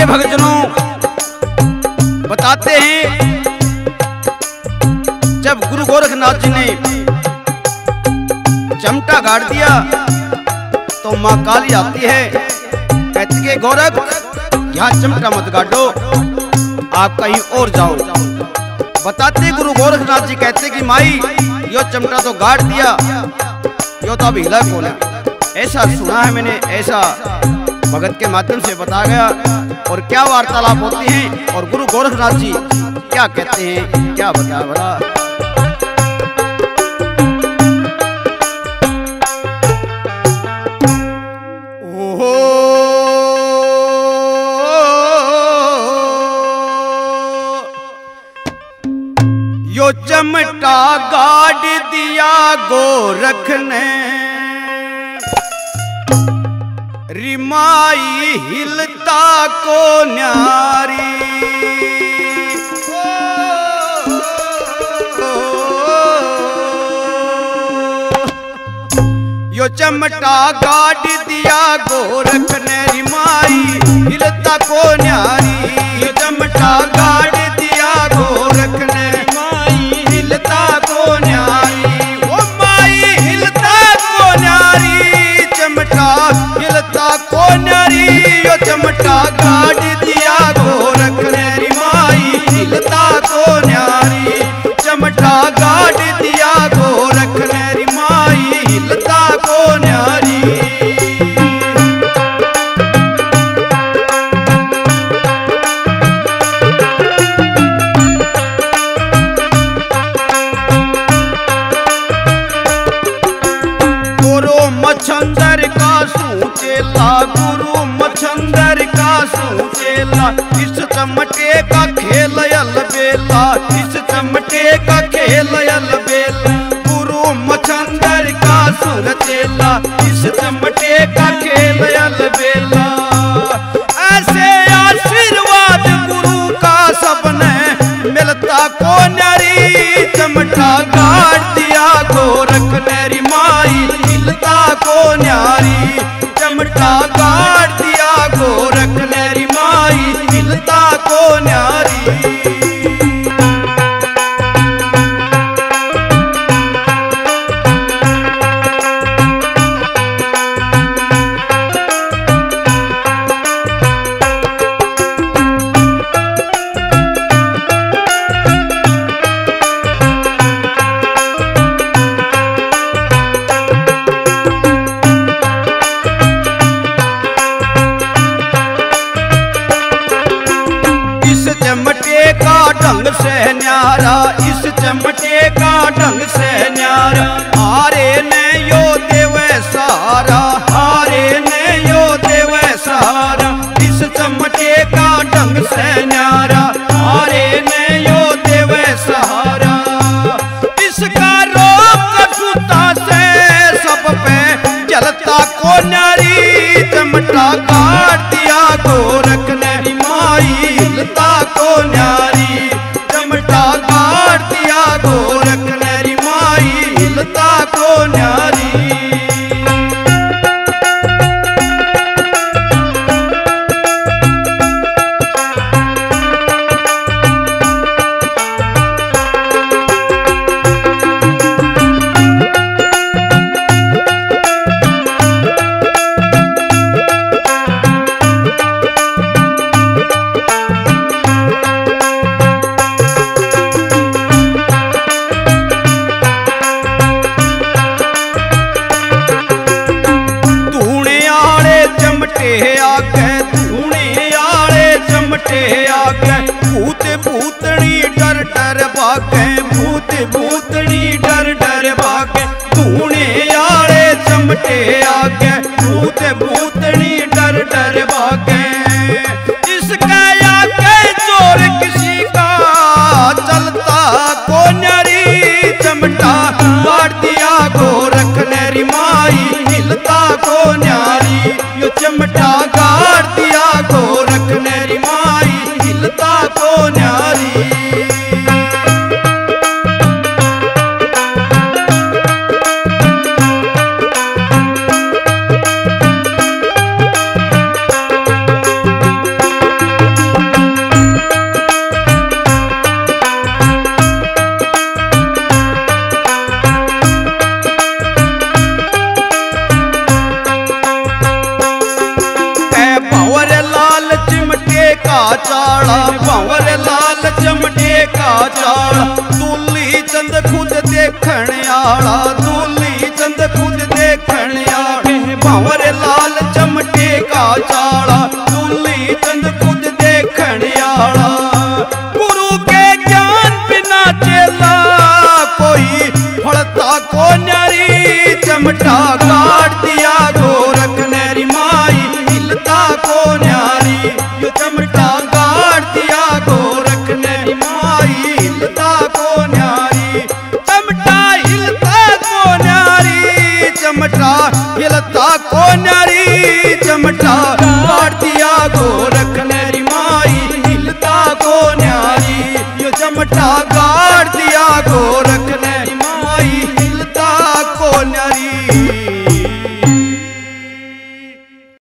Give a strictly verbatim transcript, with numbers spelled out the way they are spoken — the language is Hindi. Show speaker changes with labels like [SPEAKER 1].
[SPEAKER 1] आगे भक्तजनों बताते हैं, जब गुरु गोरखनाथ जी ने चमटा गाड़ दिया तो मां काली आती है, कहती है गोरख यहाँ चमटा मत गाड़ो, आप कहीं और जाओ। बताते गुरु गोरखनाथ जी कहते कि माई यो चमटा तो गाड़ दिया, यो तो अभी हिला कौन है। ऐसा सुना है मैंने, ऐसा भगत के माध्यम से बताया गया। और क्या वार्तालाप होती हैं और गुरु गोरखनाथ जी क्या कहते हैं, क्या बताया बड़ा। यो चमटा गाड़ दिया गोरख ने, रिमाई हिलता को न्यारी। यो चमटा गाड़ दिया गोरख ने, रिमाई हिलता को न्यारी। यो चमटा गाड़ दिया गोरख ने, रिमाई हिलता को न्यारी। ओ माई हिलता को न्यारी, चमटा हिलता को न्यारी। यो चमटा गाड़ दिया गोरख ने, रिमाई हिलता को न्यारी। चमटा गाड़ दिया गोरख ने, रिमाई हिलता को न्यारी। मच्छंदर का सूचेला, गुरु मच्छंदर का सूचेला। इस चमटे का खेल अलबेला, इस चमटे का खेल अलबेला। गुरु मच्छंदर का सूचेला, इस चमटे का खेल अलबेला। ऐसे आशीर्वाद गुरु का सबने मिलता को न्यारी। चमटा गाड़ दिया गोरख ने, रिमाई हिलता को न्यारी। चमटा गाड़ दिया गोरख ने, रिमाई हिलता को न्यारी। ढंग से न्यारा, इस चमटे का ढंग से न्यारा। हारे ने यो देवे सहारा, हारे ने यो देवे सहारा। इस चमटे का ढंग से न्यारा, हारे ने यो देवे सहारा। इसका रोक सूता से सब पे जलता को न्यारी। चमटा गाड़ दिया गोरख ने, रिमाई हिलता को न्यारी। चमटा गाड़ दिया गोरख ने, रिमाई हिलता को न्यारी। आगे धूने आले चमटे आगे, भूत भूतनी डर डर भागे। भूत भूतनी डर डर भागे, धूने आले चमटे आगे। भूत भूतनी डर डर भागे। इसके आगे चोर किसी का चलता को न्यारी। चमटा गाड़ दिया गोरख ने, रिमाई हिलता को न्यारी। यो चमटा गाड़ दिया गोरख ने, रिमाई हिलता को न्यारी। भंवर लाल चमटे का चाल दूली चंद खुद देखण आला दूली चंद खुद देखण आला भंवर लाल चमटे का चाला दूली चंद खुद देखण आला गुरु के ज्ञान बिना चेला कोई फलता को न्यारी चमटा काट दिया गोरख नेरी माई हिलता को न्यारी यो चमटा काट दिया गोरख नेरी माई हिलता को न्यारी चमटा हिलता को न्यारी चमटा हिलता को न्यारी चमटा काट दिया गोरख नेरी माई हिलता को न्यारी यो चमटा